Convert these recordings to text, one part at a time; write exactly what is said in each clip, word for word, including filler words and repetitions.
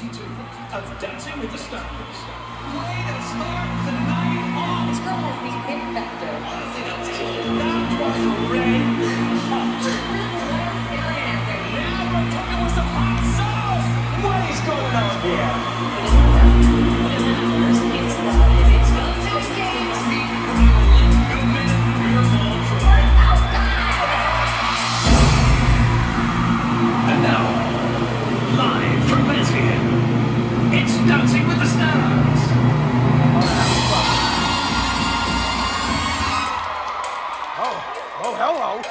forty-two of Dancing with the Stars. Way to start the night off. This girl has the hit factor. Honestly, that was great. Hot. Now we're talking with some hot sauce. What is going on here? It's the it's Celtics games. And now, live from Bethlehem, it's Dancing with the Stars. Oh, oh, hello.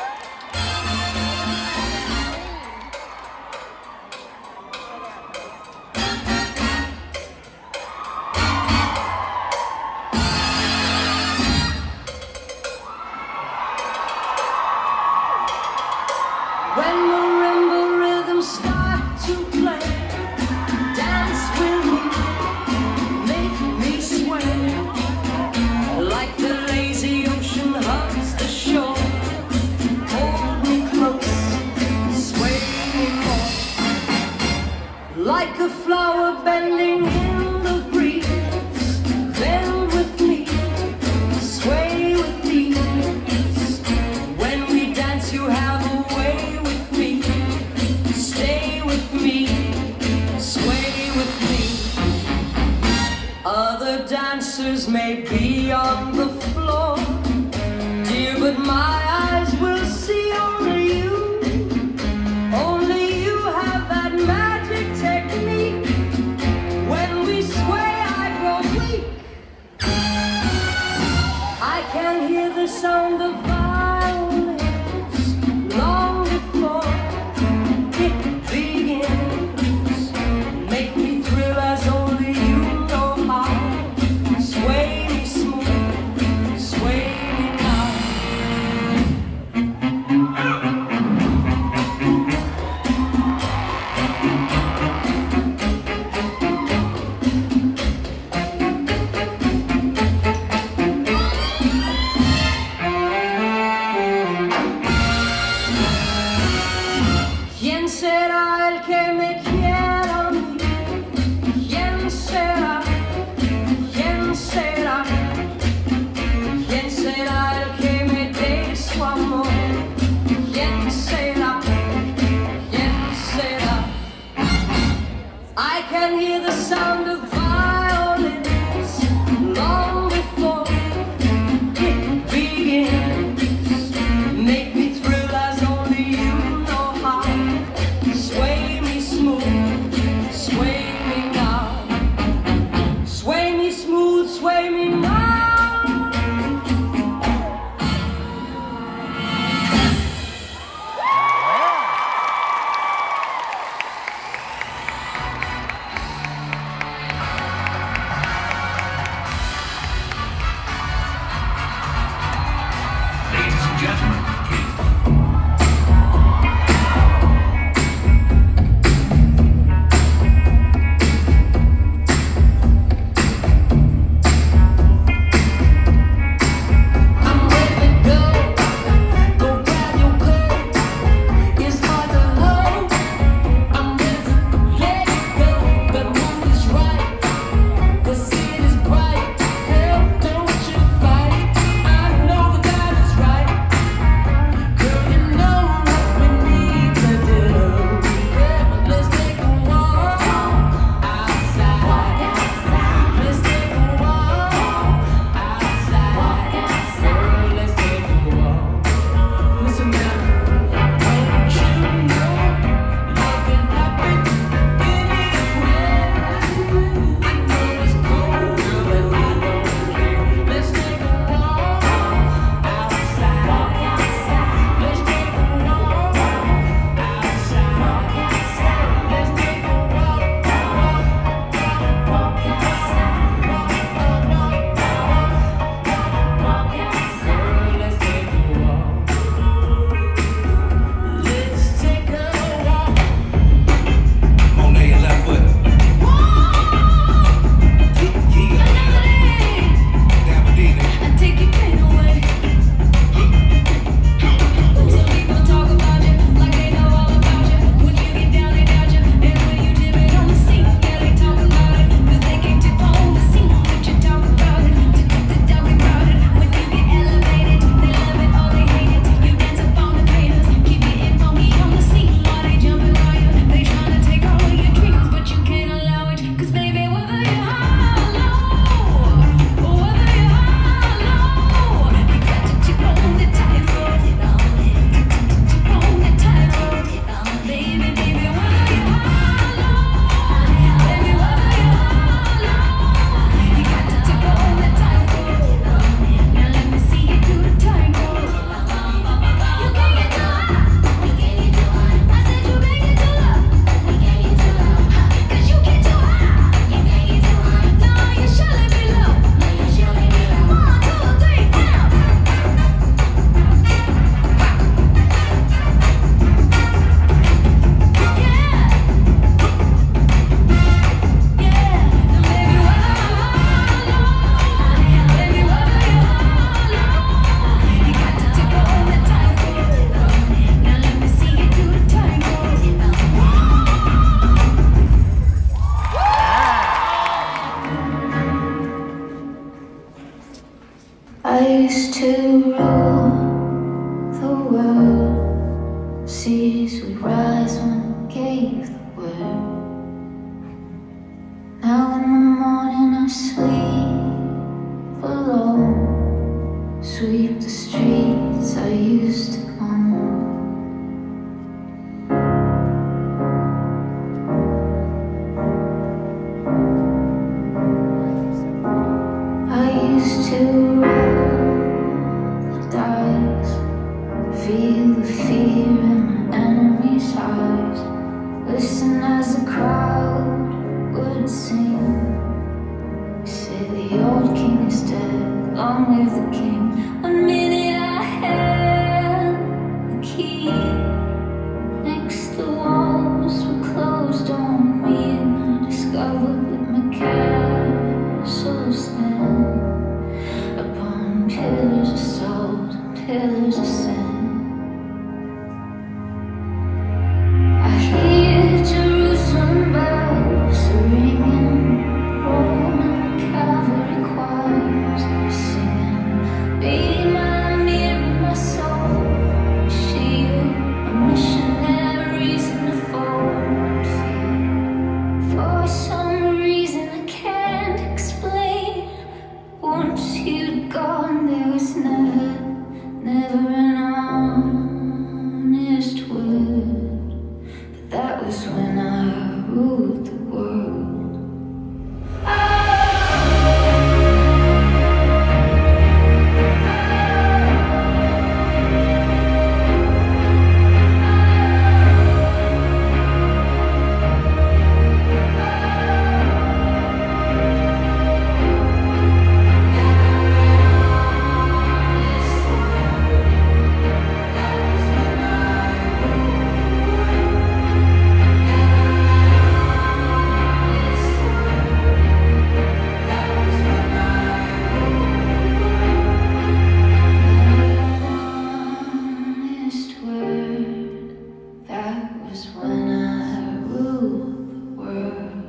When marimba rhythms start to play, dance with me, make me sway, like the lazy ocean hugs the shore. Hold me close, sway me more, like a flower bending in the breeze. Bend with me, sway with ease. When we dance, you have a way with me. Stay with me, sway with me. Other dancers may be on the floor, dear, but my eyes will see only you. Only you have that magic technique. When we sway, I grow weak. I can hear the sound of violins long before it begins. Make me thrill as only you know how. Sway me smooth, the world. Seas would rise when I gave the word. Now in the morning I sleep alone, sweep the streets I used to own. I used to roll the dice, feel the fear in my enemy's eyes, listen as the crowd would sing. Say the old king is dead, long live the king. One minute I had the key, next the walls were closed on me, and I discovered that my castle stand upon pillars of salt and pillars of sand. I hear Jerusalem bells ringing, Roman cavalry choirs singing. Be my mirror, my soul, my shield, my missionaries in the forward field. For some reason I can't explain, once you'd gone there was never, never an honest word. But that was when I ruled the world. Honest word, that was when I ruled the world.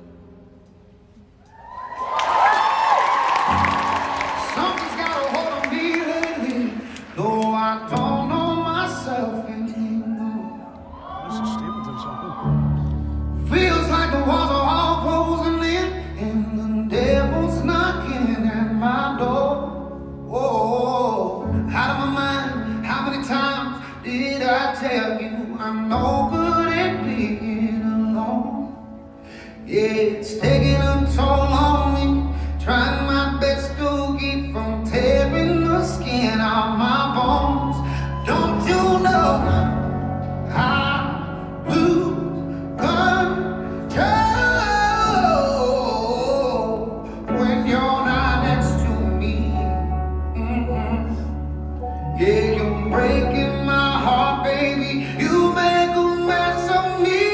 Something's got a hold of me lately, though I don't know myself anymore. This is Stevenson song. Feels like the walls are all closing in, and the devil's knocking at my door. Oh, out of my mind, how many times did I tell you I'm no good at being alone? Yeah, it's taking a toll on me, trying my best to keep from tearing the skin off my bones. Don't you know I lose control when you're not next to me? Mhm. Yeah, you're breaking my heart, baby. You make a mess of me.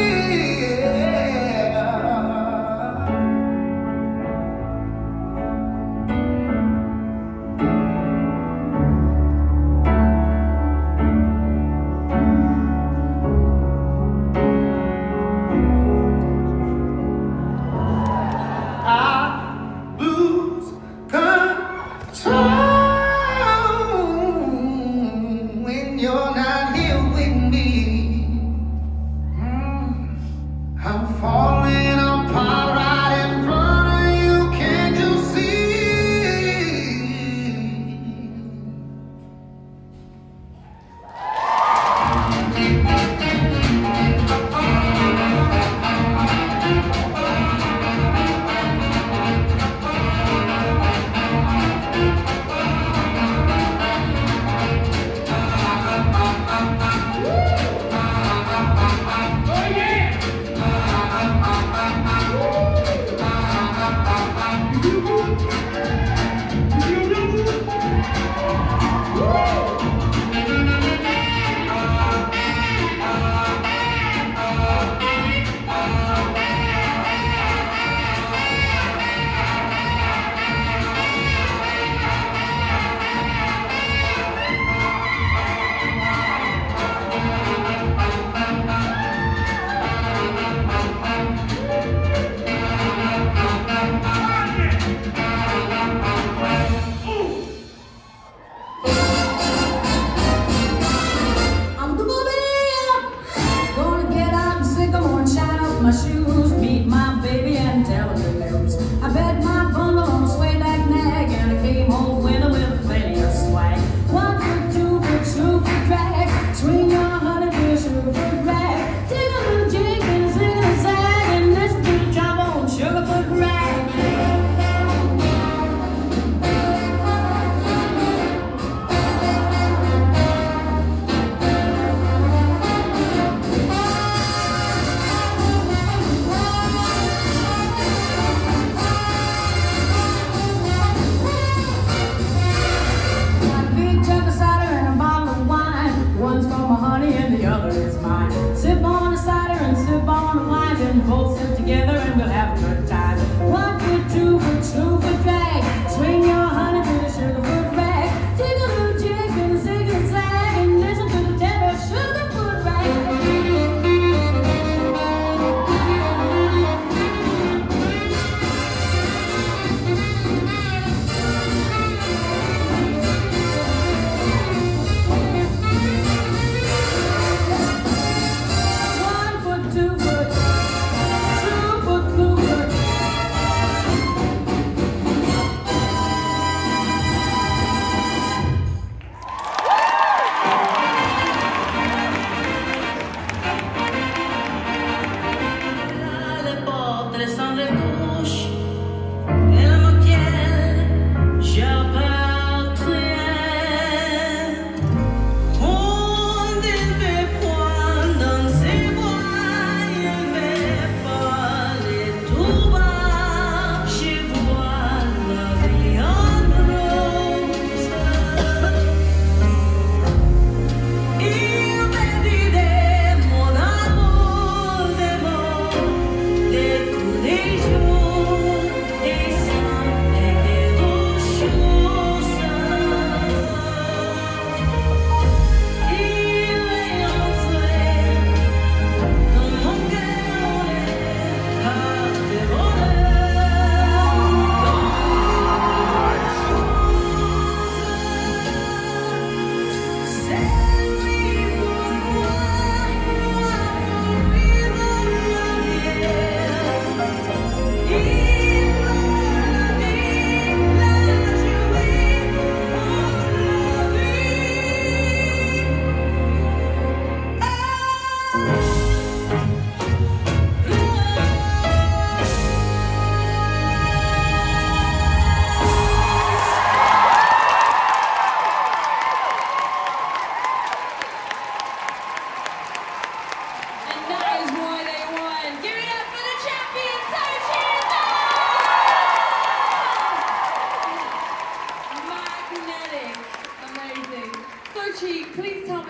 I lose control when you're not here with me. Mm. I'm falling apart right in front of you. Can't you see?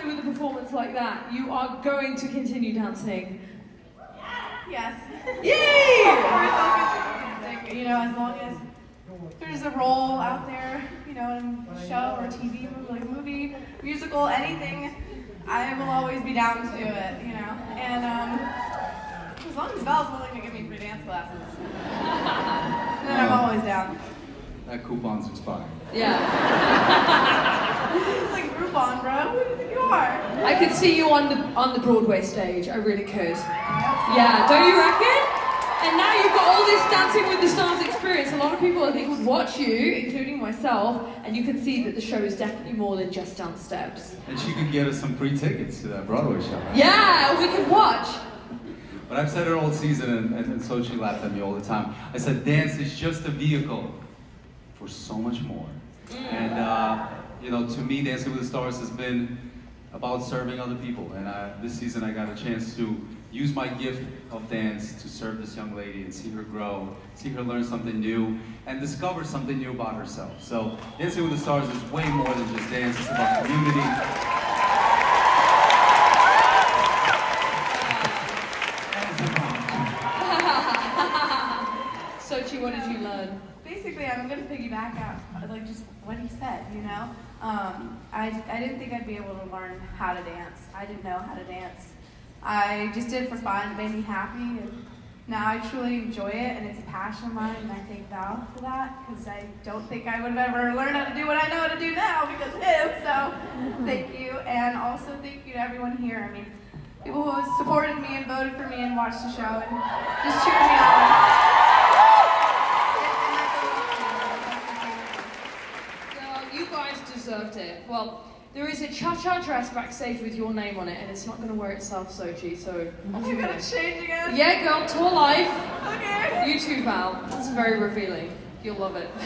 happy with a performance like that? You are going to continue dancing? Yes. Yay! Of course I'll continue dancing, you know, as long as there's a role out there, you know, in a show or T V, like a movie, musical, anything, I will always be down to do it, you know. And um, as long as Val's willing to give me free dance classes, then I'm always down. That coupon's expired. Yeah. It's like Groupon, bro. Who do you think you are? I could see you on the on the Broadway stage. I really could. Yeah, don't you reckon? And now you've got all this Dancing with the Stars experience. A lot of people, I think, would watch you, including myself, and you can see that the show is definitely more than just dance steps. And she could get us some free tickets to that Broadway show. Right? Yeah, we could watch. But I've said it all season, and, and, and Sochi laughed at me all the time. I said, dance is just a vehicle for so much more. And, uh, you know, to me, Dancing with the Stars has been about serving other people. And I, this season, I got a chance to use my gift of dance to serve this young lady and see her grow, see her learn something new, and discover something new about herself. So, Dancing with the Stars is way more than just dance. It's about community. Sochi, what did you learn? Basically, I'm going to piggyback out, like just what he said, you know? Um, I, I didn't think I'd be able to learn how to dance. I didn't know how to dance. I just did it for fun. It made me happy. And now I truly enjoy it, and it's a passion of mine, and I thank Val for that, because I don't think I would have ever learned how to do what I know how to do now because of him. So thank you, and also thank you to everyone here. I mean, people who have supported me and voted for me and watched the show and just cheered me on. Deserved it. Well, there is a cha-cha dress backstage with your name on it, and it's not going to wear itself, Sochi, so off you You're go. gonna change again? Yeah, girl, tour life. Okay. You too, Val. That's very revealing. You'll love it.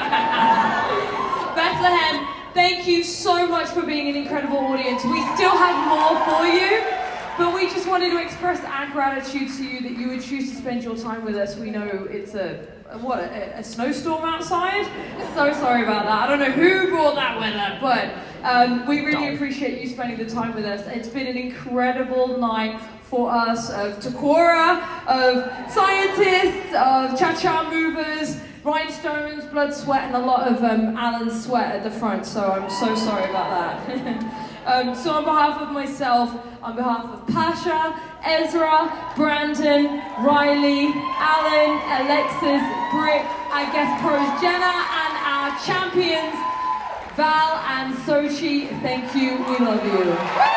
Bethlehem, thank you so much for being an incredible audience. We still have more for you, but we just wanted to express our gratitude to you that you would choose to spend your time with us. We know it's a What, a, a snowstorm outside? So sorry about that. I don't know who brought that weather, but um, we really appreciate you spending the time with us. It's been an incredible night for us of Takora, of scientists, of cha-cha movers, rhinestones, blood, sweat, and a lot of um, Alan's sweat at the front, so I'm so sorry about that. Um, so on behalf of myself, on behalf of Pasha, Ezra, Brandon, Riley, Alan, Alexis, Britt, our guest pros Jenna, and our champions, Val and Sochi, thank you, we love you.